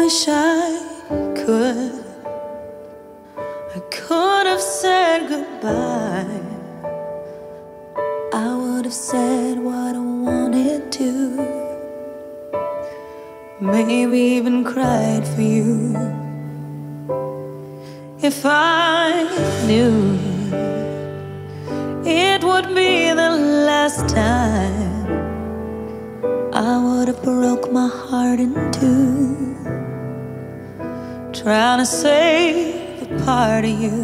wish I could. I could have said goodbye. I would have said what I wanted to. Maybe even cried for you. If I knew it would be the last time, I would have broke my heart in two, trying to save a part of you.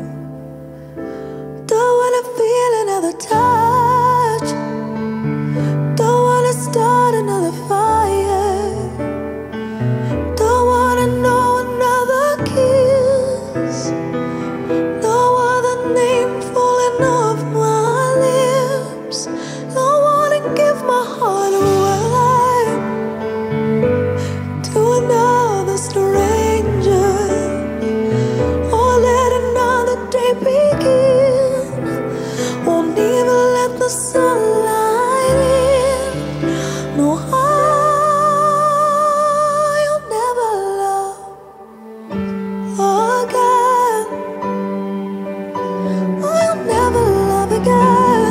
Don't wanna feel another touch, don't wanna start another fire, don't wanna know another kiss, no other name falling off my lips. Don't wanna give my heart away to another stranger, or let another day begin. Won't even let the sunlight in. No, I'll never love again. I'll never love again.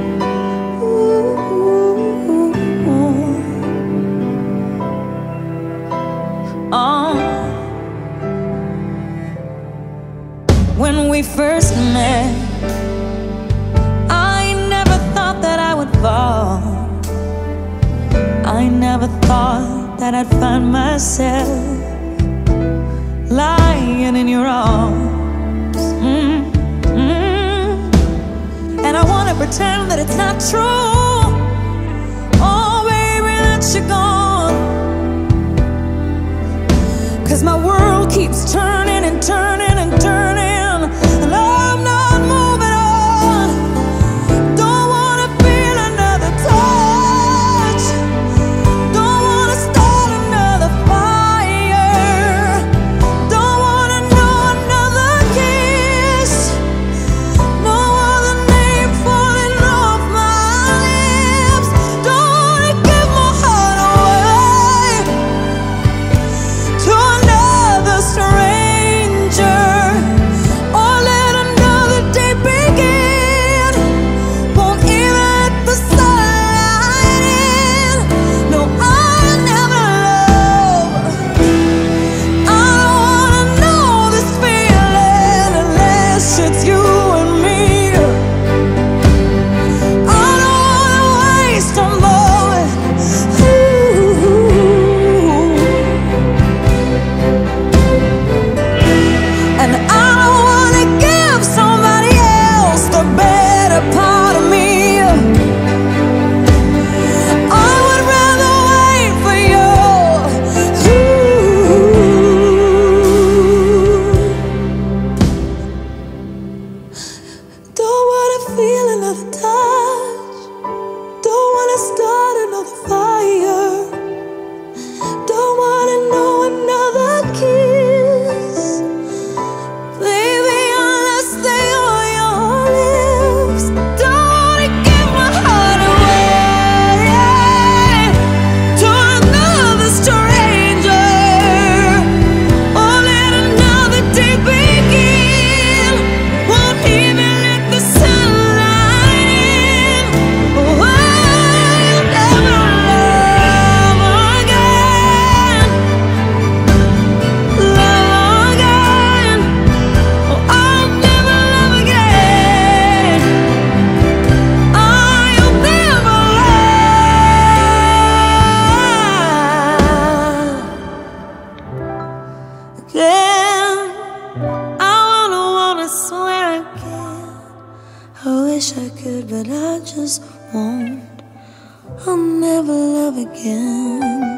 When we first met, I never thought that I would fall. I never thought that I'd find myself lying in your arms. And I wanna pretend that it's not true. Oh baby, that you're gone. 'Cause my world keeps turning and turning and turning, and I'm not moving on. Don't wanna feel another touch, don't wanna start another fire, don't wanna know another kiss, no other name falling off my lips. Don't wanna give my heart away to another stranger, or let another day begin. Won't even let the sunlight in. No, I'll never love. I don't wanna know this feeling unless it's you and me. I don't wanna waste a moment. And I don't wanna give somebody else the better part of me. I would rather wait for you. Don't wanna feel another touch, don't wanna start another fire, don't wanna know another kiss, baby, unless they are your lips. Don't wanna give my heart away to another stranger, or let another day begin. Won't even let the sunlight in. Oh, I'll never love again, love again. Oh, I'll never love again. I'll never love again. I wanna swear again. I wish I could, but I just won't. I'll never love again.